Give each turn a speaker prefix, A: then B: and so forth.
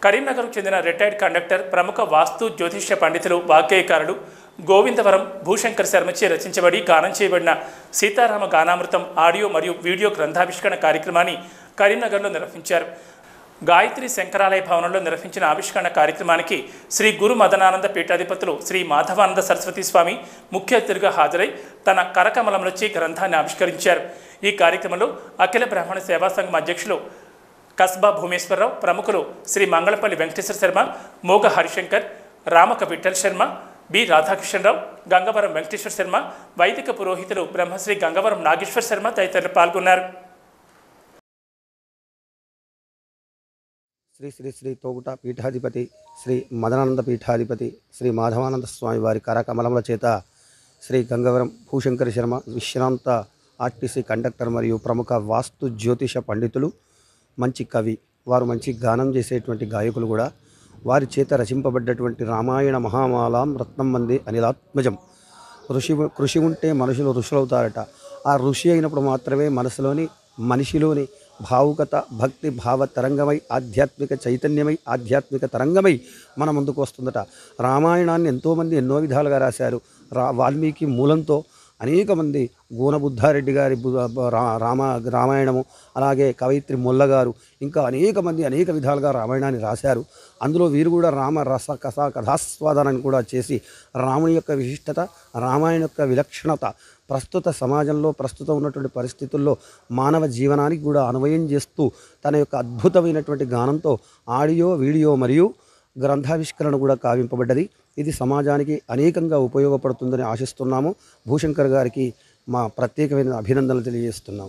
A: కరీంనగర్కు చెందిన retired conductor ప్రముఖ వాస్తు జ్యోతిష్య పండితులు వాగ్గేయకారుడు గోవిందవరం భూశంకర్ శర్మచే రచించబడి గానం చేయబడిన సీతారామ గానామృతం ఆడియో మరియు వీడియో గ్రంథావిష్కరణ కార్యక్రమాన్ని కరీంనగర్లో నిర్వహించారు. గాయత్రి శంకరాలయ భవనంలో నిర్వహించిన ఆవిష్కరణ కార్యక్రమానికి శ్రీ గురు మదనానంద పీఠాధిపతులు శ్రీ మాధవానంద సరస్వతి స్వామి ముఖ్య అతిథిగా హాజరై తన కరకమలంలోచి గ్రంథాన్ని ఆవిష్కరించారు. ఈ కార్యక్రమంలో అఖిల బ్రాహ్మణ సేవా సంఘం అధ్యక్షులు కస్బా భూమేశ్వరరావు, ప్రముఖులు శ్రీ మంగళపల్లి వెంకటేశ్వర శర్మ, మోగ హరిశంకర్, రామక విఠల్ శర్మ, బి రాధాకృష్ణరావు, గంగవరం వెంకటేశ్వర శర్మ, వైదిక పురోహితులు బ్రహ్మశ్రీ గంగవరం నాగేశ్వర శర్మ తదితరులు పాల్గొన్నారు.
B: శ్రీ శ్రీ శ్రీ తోగుట పీఠాధిపతి శ్రీ మదనానంద పీఠాధిపతి శ్రీ మాధవానంద స్వామి వారి కరకమలముల చేత శ్రీ గంగవరం భూశంకర శర్మ విశ్రాంత ఆర్టీసీ కండక్టర్ మరియు ప్రముఖ వాస్తు జ్యోతిష పండితులు, మంచి కవి, వారు మంచి గానం చేసేటువంటి గాయకులు కూడా. వారి చేత రచింపబడ్డటువంటి రామాయణ మహామాలాం రత్నం మంది అనిలాత్మజం. కృషి ఉంటే మనుషులు ఋషులవుతారట. ఆ ఋషి అయినప్పుడు మాత్రమే మనిషిలోని భావుకత, భక్తి భావ తరంగమై ఆధ్యాత్మిక చైతన్యమై ఆధ్యాత్మిక తరంగమై మన ముందుకు వస్తుందట. రామాయణాన్ని ఎంతోమంది ఎన్నో విధాలుగా రాశారు. వాల్మీకి మూలంతో అనేక మంది, గోనబుద్ధారెడ్డి గారి రామాయణము, అలాగే కవయిత్రి మొల్లగారు, ఇంకా అనేక మంది అనేక విధాలుగా రామాయణాన్ని రాశారు. అందులో వీరు కూడా రామ రస కథాస్వాదనాన్ని కూడా చేసి రాముని యొక్క విశిష్టత, రామాయణ యొక్క విలక్షణత, ప్రస్తుత సమాజంలో ప్రస్తుతం ఉన్నటువంటి పరిస్థితుల్లో మానవ జీవనానికి కూడా అన్వయం చేస్తూ తన యొక్క అద్భుతమైనటువంటి గానంతో ఆడియో, వీడియో మరియు గ్రంథావిష్కరణ కూడా కావింపబడ్డది. ఇది సమాజానికి అనేకంగా ఉపయోగపడుతుందని ఆశిస్తున్నాము. భూశంకర్ గారికి మా ప్రత్యేకమైన అభినందనలు తెలియజేస్తున్నాము.